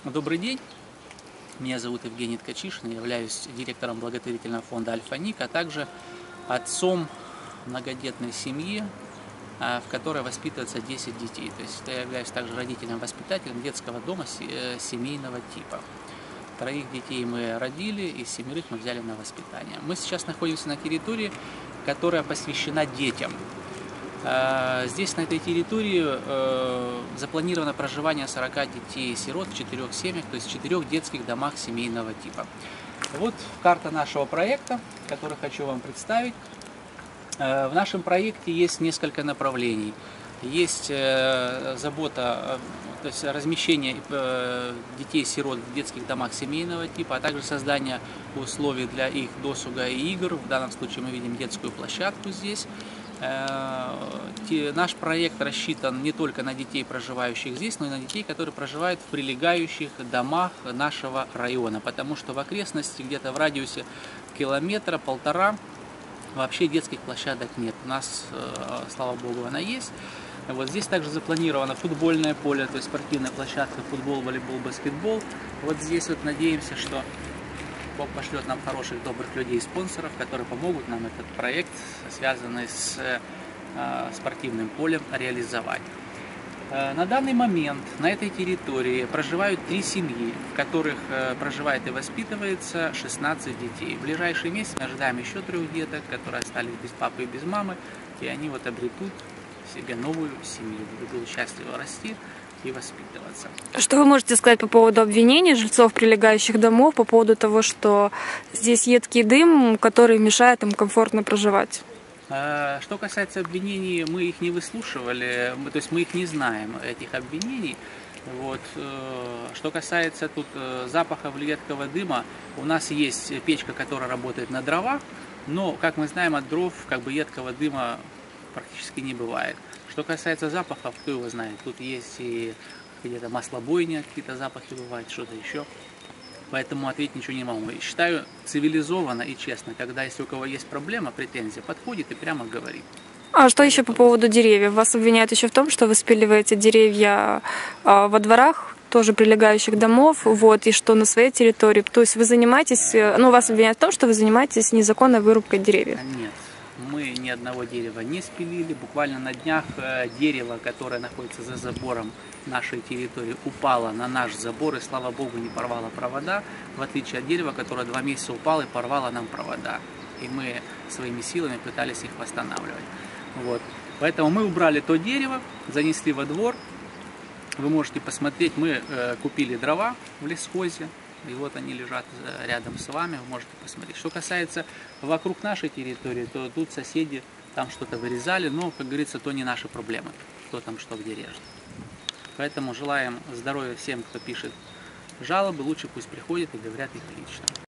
Добрый день, меня зовут Евгений Ткачишин, я являюсь директором благотворительного фонда «Альфа-Ник», а также отцом многодетной семьи, в которой воспитывается 10 детей. То есть я являюсь также родителем-воспитателем детского дома семейного типа. 3 детей мы родили, и 7 мы взяли на воспитание. Мы сейчас находимся на территории, которая посвящена детям. Здесь, на этой территории, запланировано проживание 40 детей-сирот в 4 семьях, то есть в 4 детских домах семейного типа. Вот карта нашего проекта, который хочу вам представить. В нашем проекте есть несколько направлений. Есть забота, то есть размещение детей-сирот в детских домах семейного типа, а также создание условий для их досуга и игр. В данном случае мы видим детскую площадку здесь. Наш проект рассчитан не только на детей, проживающих здесь, но и на детей, которые проживают в прилегающих домах нашего района, потому что в окрестности, где-то в радиусе километра-полтора, вообще детских площадок нет. У нас, слава богу, она есть. Вот здесь также запланировано футбольное поле, то есть спортивная площадка, футбол, волейбол, баскетбол. Вот здесь вот надеемся, что Бог пошлет нам хороших, добрых людей, спонсоров, которые помогут нам этот проект, связанный с спортивным полем, реализовать. На данный момент на этой территории проживают 3 семьи, в которых проживает и воспитывается 16 детей. В ближайший месяц мы ожидаем еще 3 деток, которые остались без папы и без мамы, и они вот обретут себе новую семью, будут счастливо расти и воспитываться. Что вы можете сказать по поводу обвинений жильцов прилегающих домов, по поводу того, что здесь едкий дым, который мешает им комфортно проживать? Что касается обвинений, мы их не выслушивали, то есть мы их не знаем, этих обвинений. Вот. Что касается тут запахов или едкого дыма, у нас есть печка, которая работает на дровах, но, как мы знаем, от дров едкого дыма практически не бывает. Что касается запахов, кто его знает, тут есть и где-то маслобойня, какие-то запахи бывают, что-то еще. Поэтому ответить ничего не могу. Считаю цивилизованно и честно, когда если у кого есть проблема, претензия, подходит и прямо говорит. А что еще по поводу деревьев? Вас обвиняют еще в том, что вы спиливаете деревья во дворах, тоже прилегающих домов, вот, и что на своей территории. То есть вы занимаетесь, вас обвиняют в том, что вы занимаетесь незаконной вырубкой деревьев. Нет. Мы ни одного дерева не спилили. Буквально на днях дерево, которое находится за забором нашей территории, упало на наш забор и, слава богу, не порвало провода, в отличие от дерева, которое 2 месяца упало и порвало нам провода. И мы своими силами пытались их восстанавливать. Вот. Поэтому мы убрали то дерево, занесли во двор. Вы можете посмотреть, мы купили дрова в лесхозе. И вот они лежат рядом с вами, вы можете посмотреть. Что касается вокруг нашей территории, то тут соседи там что-то вырезали, но, как говорится, то не наши проблемы, кто там что где режет. Поэтому желаем здоровья всем, кто пишет жалобы, лучше пусть приходят и говорят их лично.